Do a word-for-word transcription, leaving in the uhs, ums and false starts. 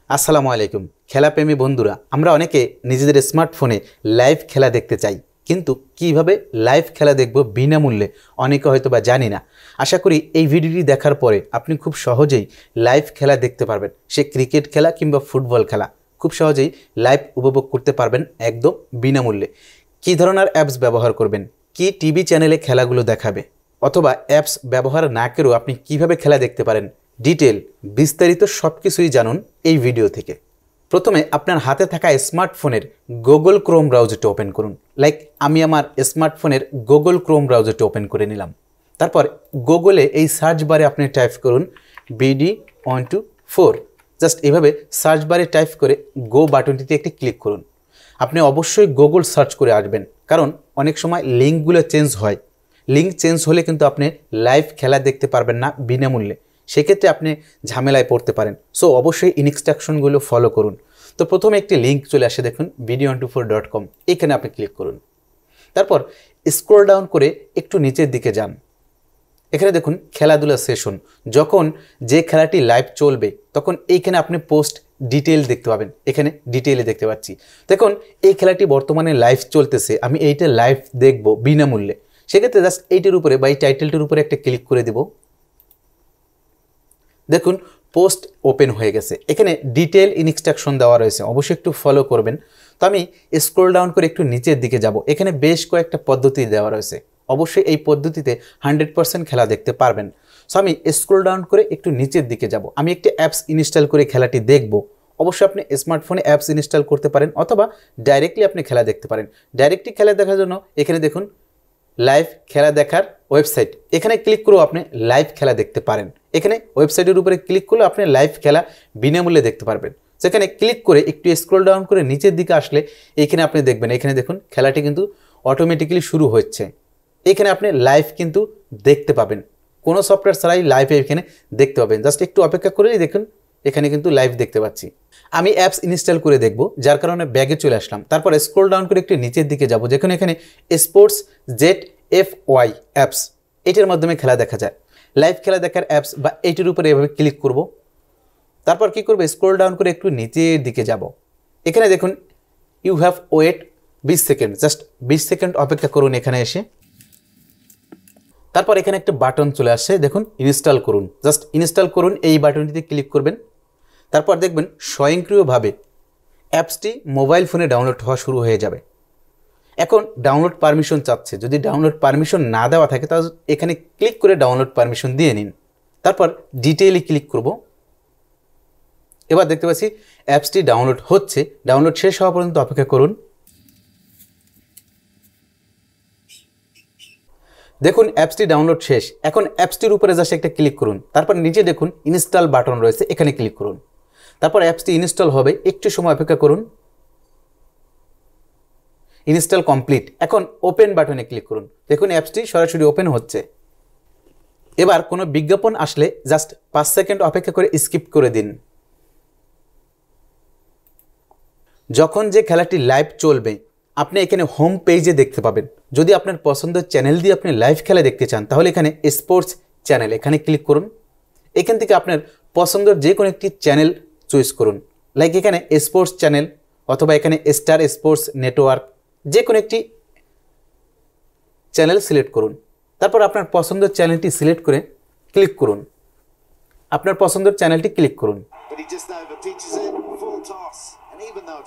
আসসালামু আলাইকুম। খেলাপ্রেমী বন্ধুরা, আমরা অনেকে নিজেদের স্মার্টফোনে লাইভ খেলা দেখতে চাই, কিন্তু কিভাবে লাইভ খেলা দেখব বিনামূল্যে অনেকে হয়তো বা জানি না। আশা করি এই ভিডিওটি দেখার পরে আপনি খুব সহজেই লাইভ খেলা দেখতে পারবেন। সে ক্রিকেট খেলা কিংবা ফুটবল খেলা খুব সহজেই লাইভ উপভোগ করতে পারবেন একদম বিনামূল্যে। কী ধরনের অ্যাপস ব্যবহার করবেন, কি টিভি চ্যানেলে খেলাগুলো দেখাবে, অথবা অ্যাপস ব্যবহার না করেও আপনি কিভাবে খেলা দেখতে পারেন, ডিটেল বিস্তারিত সব কিছুই জানুন এই ভিডিও থেকে। প্রথমে আপনার হাতে থাকা স্মার্টফোনের গুগল ক্রোম ব্রাউজারটি ওপেন করুন। লাইক আমি আমার স্মার্টফোনের গুগল ক্রোম ব্রাউজারটি ওপেন করে নিলাম। তারপর গুগলে এই সার্চ বারে আপনি টাইপ করুন BD one two four. Just এভাবে সার্চ বারে টাইপ করে গো বাটনটিতে একটি ক্লিক করুন। আপনি অবশ্যই গুগল সার্চ করে আসবেন, কারণ অনেক সময় লিঙ্কগুলো চেঞ্জ হয়। লিঙ্ক চেঞ্জ হলে কিন্তু আপনি লাইভ খেলা দেখতে পারবেন না বিনামূল্যে। সেক্ষেত্রে আপনি ঝামেলায় পড়তে পারেন। সো অবশ্যই ইনস্ট্রাকশনগুলো ফলো করুন। তো প্রথমে একটি লিঙ্ক চলে আসে, দেখুন BD one two four dot com. এখানে আপনি ক্লিক করুন। তারপর স্ক্রল ডাউন করে একটু নিচের দিকে যান। এখানে দেখুন খেলাধুলা সেশন। যখন যে খেলাটি লাইভ চলবে তখন এইখানে আপনি পোস্ট ডিটেল দেখতে পাবেন। এখানে ডিটেইলে দেখতে পাচ্ছি। দেখুন এই খেলাটি বর্তমানে লাইভ চলতেছে, আমি এইটা লাইভ দেখব বিনামূল্যে। সেক্ষেত্রে জাস্ট এইটির উপরে বা এই টাইটেলটির উপরে একটা ক্লিক করে দেব। দেখুন পোস্ট ওপেন হয়ে গেছে। এখানে ডিটেল ইনস্ট্রাকশন দেওয়া রয়েছে, অবশ্যই একটু ফলো করবেন। তো আমি স্ক্রল ডাউন করে একটু নিচের দিকে যাব। এখানে বেশ কয়েকটা পদ্ধতি দেওয়া রয়েছে, অবশ্যই এই পদ্ধতিতে হান্ড্রেড পার্সেন্ট খেলা দেখতে পারবেন। সো আমি স্ক্রল ডাউন করে একটু নিচের দিকে যাব। আমি একটি অ্যাপস ইনস্টল করে খেলাটি দেখব। অবশ্যই আপনি স্মার্টফোনে অ্যাপস ইনস্টল করতে পারেন, অথবা ডাইরেক্টলি আপনি খেলা দেখতে পারেন। ডাইরেক্টলি খেলা দেখার জন্য এখানে দেখুন লাইভ খেলা দেখার ওয়েবসাইট। এখানে ক্লিক করেও আপনি লাইভ খেলা দেখতে পারেন। এখানে ওয়েবসাইটের উপরে ক্লিক করলে আপনি লাইভ খেলা বিনামূল্যে দেখতে পারবেন। সেখানে ক্লিক করে একটু স্ক্রল ডাউন করে নিচের দিকে আসলে এখানে আপনি দেখবেন, এখানে দেখুন খেলাটি কিন্তু অটোমেটিক্যালি শুরু হচ্ছে। এখানে আপনি লাইভ কিন্তু দেখতে পাবেন, কোনো সফটওয়্যার ছাড়াই লাইভ এখানে দেখতে পাবেন। জাস্ট একটু অপেক্ষা করেই দেখুন এখানে কিন্তু লাইভ দেখতে পাচ্ছি। আমি অ্যাপস ইনস্টল করে দেখব, যার কারণে ব্যাগে চলে আসলাম। তারপর স্ক্রল ডাউন করে একটু নিচের দিকে যাব, যেখানে এখানে sports Z F Y apps, এটির মাধ্যমে খেলা দেখা যায়। লাইভ খেলা দেখার অ্যাপস বা এইটির উপরে এভাবে ক্লিক করব। তারপর কি করব, স্ক্রল ডাউন করে একটু নিচের দিকে যাব। এখানে দেখুন ইউ হ্যাভ ওয়েট বিশ সেকেন্ড। জাস্ট বিশ সেকেন্ড অপেক্ষা করুন এখানে এসে। তারপর এখানে একটা বাটন চলে আসছে, দেখুন ইনস্টল করুন। জাস্ট ইনস্টল করুন, এই বাটনটিতে ক্লিক করবেন। তারপর দেখবেন স্বয়ংক্রিয়ভাবে অ্যাপসটি মোবাইল ফোনে ডাউনলোড হওয়া শুরু হয়ে যাবে। এখন ডাউনলোড পারমিশন চাচ্ছে, যদি ডাউনলোড পারমিশন না দেওয়া থাকে তাহলে এখানে ক্লিক করে ডাউনলোড পারমিশন দিয়ে নিন। তারপর ডিটেইলে ক্লিক করব। এবার দেখতে পাচ্ছি অ্যাপসটি ডাউনলোড হচ্ছে। ডাউনলোড শেষ হওয়া পর্যন্ত অপেক্ষা করুন। দেখুন অ্যাপসটি ডাউনলোড শেষ। এখন অ্যাপসটির উপরে জাস্ট একটা ক্লিক করুন। তারপর নিচে দেখুন ইনস্টল বাটন রয়েছে, এখানে ক্লিক করুন। তারপর অ্যাপসটি ইনস্টল হবে, একটু সময় অপেক্ষা করুন। Install complete. এখন ওপেন বাটনে ক্লিক করুন। দেখুন অ্যাপসটি সরাসরি ওপেন হচ্ছে। এবার কোনো বিজ্ঞাপন আসলে জাস্ট পাঁচ সেকেন্ড অপেক্ষা করে স্কিপ করে দিন। যখন যে খেলাটি লাইভ চলবে আপনি এখানে হোম পেজে দেখতে পাবেন। যদি আপনার পছন্দের চ্যানেল দিয়ে আপনি লাইভ খেলা দেখতে চান তাহলে এখানে স্পোর্টস চ্যানেল, এখানে ক্লিক করুন। এখান থেকে আপনার পছন্দের যে কোনো একটি চ্যানেল চয়েস করুন। লাইক এখানে স্পোর্টস চ্যানেল, অথবা এখানে স্টার স্পোর্টস নেটওয়ার্ক, যে কোনো একটি চ্যানেল সিলেক্ট করুন। তারপর আপনার পছন্দের চ্যানেলটি সিলেক্ট করে ক্লিক করুন। আপনার পছন্দের চ্যানেলটি ক্লিক করুন।